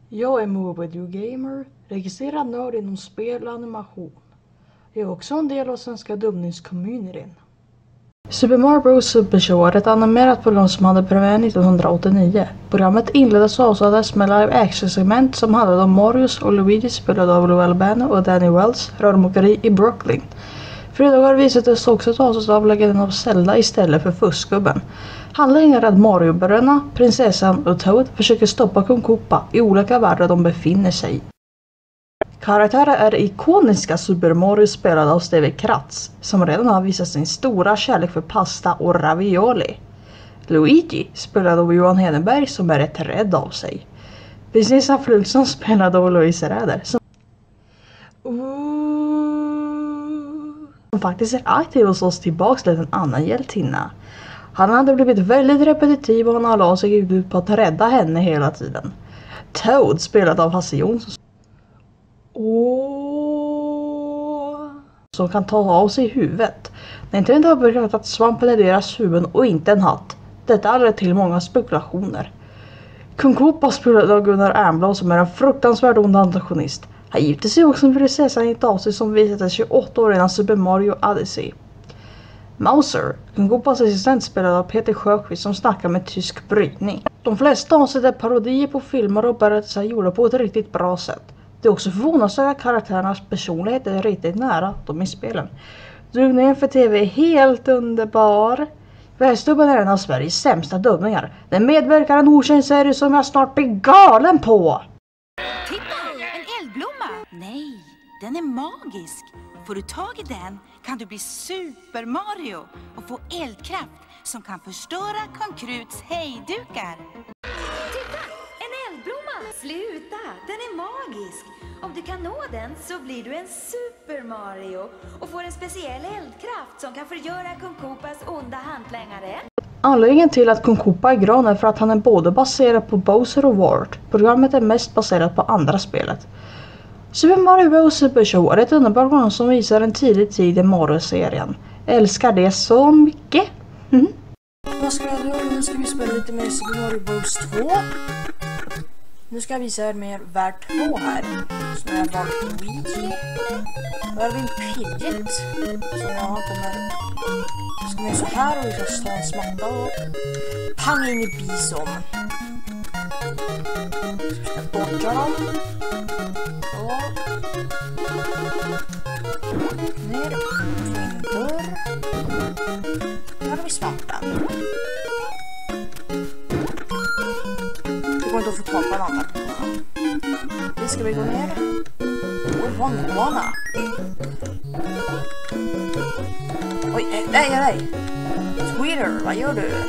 Jag är Mobidio Gamer, registrerad nörd inom spel och animation. Jag är också en del av svenska dubbningscommunityn. Super Mario Bros. Super Show är ett animerat program som hade premiär 1989. Programmet inleddes och avslutades med live action-segment som handlade om Marios och Luigi spelade av Lou Albano och Danny Wells rörmokeri i Brooklyn. Fredagar visades också ett avsnitt av Legenden av Zelda istället för Fuskgubben. Handlingen är att Mario-bröderna, prinsessan och Toad försöker stoppa Kung Koopa i olika världar de befinner sig i. Karaktärer är ikoniska Super Mario spelade av Steve Kratz, som redan har visat sin stora kärlek för pasta och ravioli. Luigi spelade av Johan Hedenberg som är rätt rädd av sig. Prinsessan Flugsson spelade av Louise Räder som faktiskt är aktiv hos oss tillbaks till en annan hjältinna. Han hade blivit väldigt repetitiv och han alla sig ut på att rädda henne hela tiden. Toad spelad av Hasse Jonsson som kan ta av sig huvudet. Nintendo har bekräftat att svampen är deras huvud och inte en hatt. Detta har lett till många spekulationer. Kung Koopa spelad av Gunnar Ernblad som är en fruktansvärd ond antagonist. Han gifte sig också med prinsessan i ett avsnitt som visades 28 år innan Super Mario Odyssey. Mouser, Kung Koopas assistent spelad av Peter Sjöqvist som snackar med tysk brytning. De flesta avsnitt är parodier på filmer och berättelser gjorda på ett riktigt bra sätt. Det är också förvånansvärt att karaktärernas personlighet är riktigt nära dem i spelen. Dubbningen för tv är helt underbar. Västdubben är en av Sveriges sämsta dubbningar. Den medverkar en okänd serie som jag snart blir galen på. Titta, en eldblomma! Nej, den är magisk. Får du tag i den kan du bli Super Mario och få eldkraft som kan förstöra Kung Kruts hejdukar. Titta, en eldblomma! Sluta, den är magisk. Om du kan nå den så blir du en Super Mario och får en speciell eldkraft som kan förgöra Kung Koopas onda handlängare. Anledningen till att Kung Koopa är gran är för att han är både baserad på Bowser och Wart. Programmet är mest baserat på andra spelet. Super Mario Bros. Super Show är ett underbart program som visar en tidig tid i Mario-serien. Älskar det så mycket. Vad ska jag göra? Nu ska vi spela lite mer Super Mario Bros 2. Nu ska jag visa er mer värld 2 här. Så jag har valt Luigi. Då har vi en Pidget. Så jag kommer... Ska vi göra så här och vi ska ta en smatta och... Pang in i bison. Så ska jag dodga dem. Så. Ner. Så in dörr. Här har vi svampen. Det går inte att få tag på en annan. Nu ska vi gå ner. Och vanna. Oj, nej. Squeeter, vad gör du?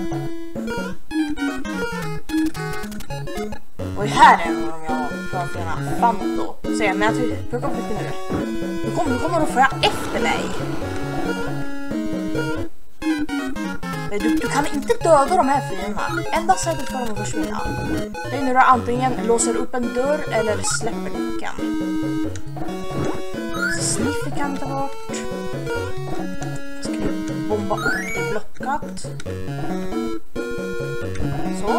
Oj, här är den om jag pratar gärna Fanto. Se, men jag tror plocka upp lite nu. Nu kommer du följa efter mig. Du kan inte döda de här fienderna. Enda sättet för dem att försvinna. Det är när du antingen låser upp en dörr eller släpper nyckeln. Sniffer kan ta bort. Ska vi bomba upp det blockat. Så.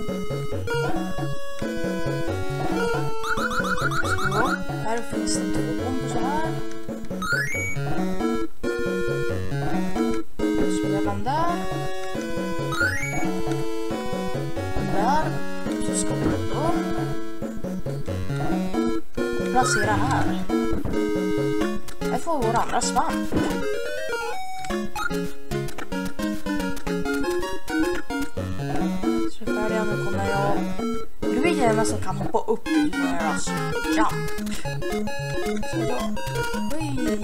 Så. Här finns det 2 bomber så här. Den där. Den där. Så ska vi då placera här. Här får vår andra svamp. Så färdiga, nu kommer jag. Du vet jag nästan kan hoppa upp i deras jump. Så då. Oj.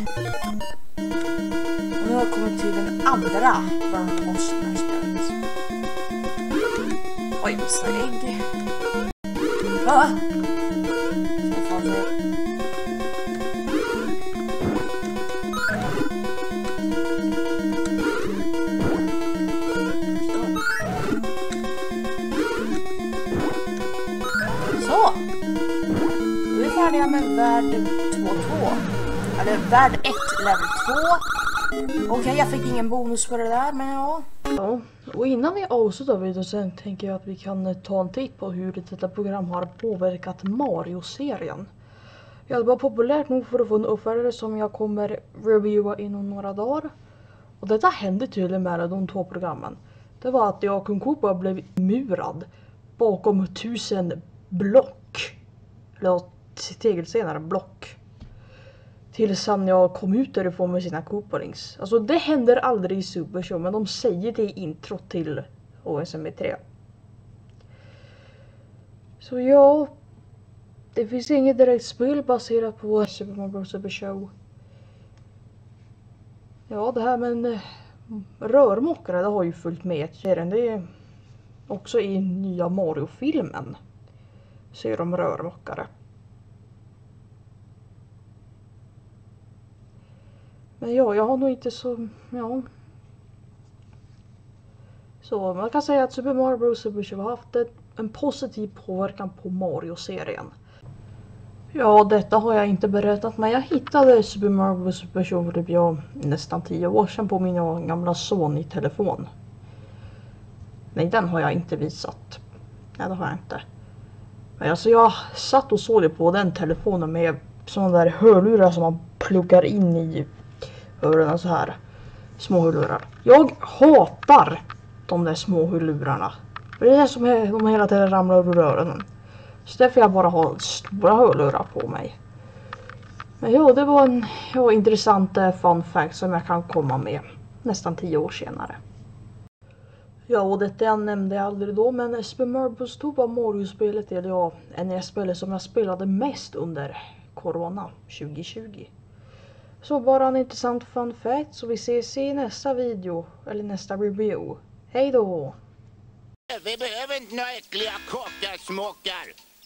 Och nu har jag kommit till den andra bossen här spelet. Oj, missade ägg. Så. Nu är vi färdiga med värld 2-2. Eller värld 1, level 2. Okej, jag fick ingen bonus på det där, men ja. Och innan vi avslutar videon så tänker jag att vi kan ta en titt på hur detta program har påverkat Mario-serien. Det var populärt nog för att få en uppföljare som jag kommer reviewa inom några dagar. Och detta hände tydligen med de två programmen. Det var att jag och Kung Koopa blev murad bakom 1000 block. Eller tegelstenar, block. Tills jag kom ut därifrån med sina Koopalings. Alltså det händer aldrig i Super Show, men de säger det i intro till OSM 3. Så ja, det finns inget direkt spel baserat på Super Mario Bros. Super Show. Ja, det här med en rörmokare, det har ju följt med serien. Det är också i nya Mario-filmen. Ser de rörmokare. Men ja, jag har nog inte så... Ja. Så man kan säga att Super Mario Bros. Super Show har haft en positiv påverkan på Mario-serien. Ja, detta har jag inte berättat, men jag hittade Super Mario Bros. Super Show för nästan 10 år sedan på min gamla Sony-telefon. Nej, den har jag inte visat. Nej, det har jag inte. Men alltså jag satt och såg det på den telefonen med sådana där hörlurar som man pluggar in i öronen så här. Små hörlurar. Jag hatar de där små hörlurarna. Det är som de hela tiden ramlar ur öronen. Så därför jag bara har stora hörlurar på mig. Men ja, det var en intressant fun fact som jag kan komma med nästan 10 år senare. Ja, och detta jag nämnde aldrig då, men Super Mario Bros. 2 var Mario-spelet NES-spelet som jag spelade mest under Corona 2020. Så bara en intressant fun fact, så vi ses i nästa video, eller nästa review. Hej då! Vi behöver inte några äckliga kockar smockar.